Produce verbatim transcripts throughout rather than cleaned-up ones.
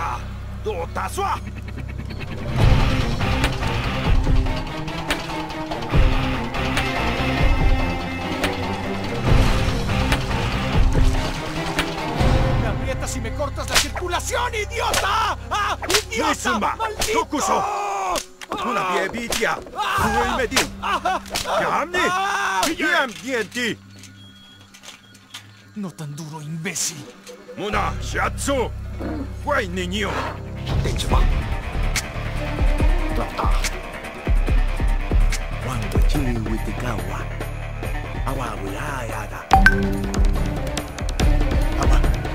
Ya, do tasua. ¡Me aprietas y me cortas la circulación, idiota! ¡Ah! ¡Idiota! Misuma, ¡Maldito! Tokuso. Una biebitia. Huey medin. Yamni. Bien, dienti. No tan duro, imbécil. Muna, Shatsu. Huey, niño. Cuando chiri witikawa, awa wilaya. Awa.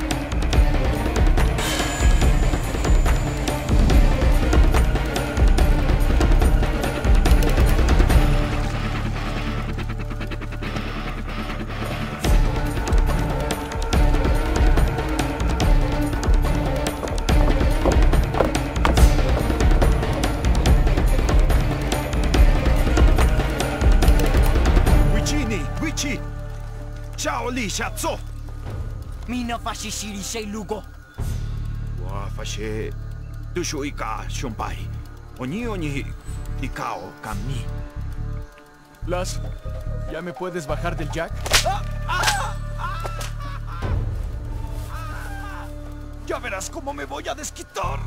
Wichini, Wichi. Ciao li, Shatsu. Mina fashishiri sei lugo. Wa fashe. Tushu ika, shunpai. Oni oni ikao kami. Las, ¿ya me puedes bajar del jack? Ya verás cómo me voy a desquitar.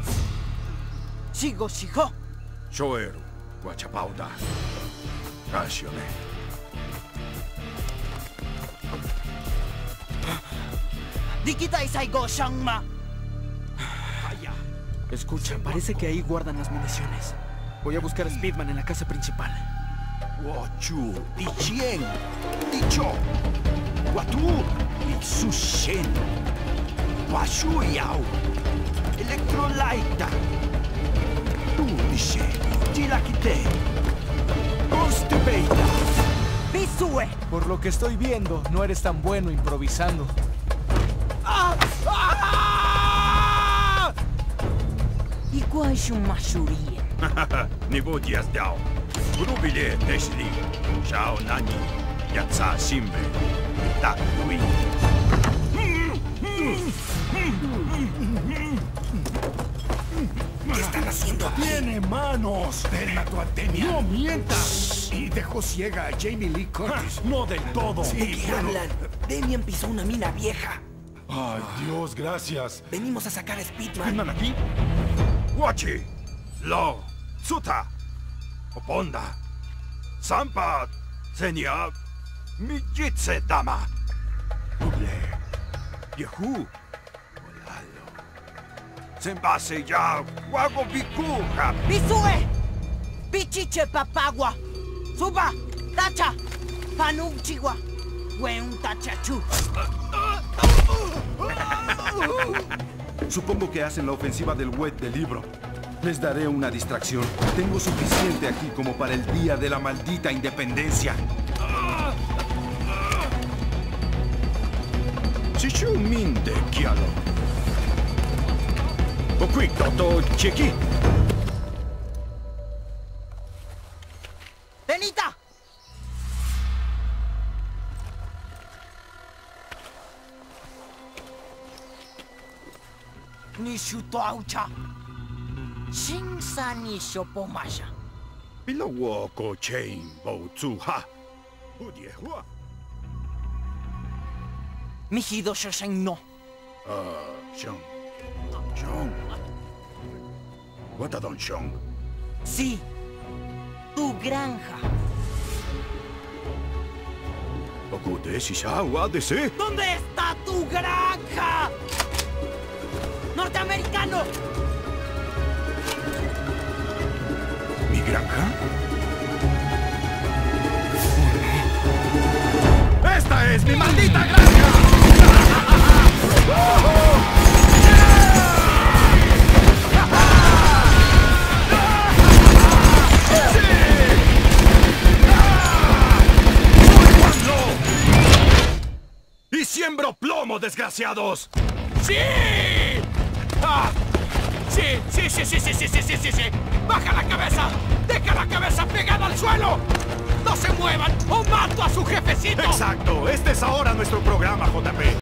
Sigo, sigo. Shoeru, Guachapauda. Rashone. Dikita Isaigo Shangma. Escucha, parece que ahí guardan las municiones. Voy a buscar a Speedman en la casa principal. Wachu, Dichien, Dicho, Watu, Itsushen, Washu Yao, Electrolaita, Tu Dice, Tilakite, Constipeita. Bisue. Por lo que estoy viendo, no eres tan bueno improvisando. Igual shumashurien. Nibodias Dao, Grubile Tesli, Shao Nani, Yatsa Simbe, Tak Lui. ¿Qué están haciendo aquí? ¡Tiene manos! ¡Delmato a Demian! ¡No mientas! Y dejó ciega a Jamie Lee Curtis. No del todo. ¿De qué hablan? Demian pisó una mina vieja. ¡Ay, Dios, gracias! Venimos a sacar a Speedman. ¿Firman aquí? Wachi, Lo, Tsuta, Oponda, Sampa, Senya, Mijitse Dama, Uble, Yehu, Olalo, Sembase ya, Wago Bikuja, Bisue. Pichiche papagua. Suba. Tacha. Panuchiwa. Weun tachachu. Supongo que hacen la ofensiva del web del libro. Les daré una distracción. Tengo suficiente aquí como para el día de la maldita independencia. Chichu Minde Kialo, Okwik Toto Cheki, Benita. Nishuto aucha. Shinsa ni shopomasha. Pilawoko Chain Bo Tsuha, Udiehua, Mihido shoshen no. Ah, Shong, Shong, Watadon Shong, Sí. Tu granja. Okude Shisha Wadese, ¿Dónde está tu granja? ¡Norteamericano! Mi granja. ¡Esta es mi maldita granja! ¡Y siembro plomo, desgraciados! ¡Sí! ¡Ah! ¡Sí, sí, sí, sí, sí, sí, sí, sí, sí, sí! ¡Baja la cabeza! ¡Deja la cabeza pegada al suelo! ¡No se muevan o mato a su jefecito! Exacto, este es ahora nuestro programa, J P.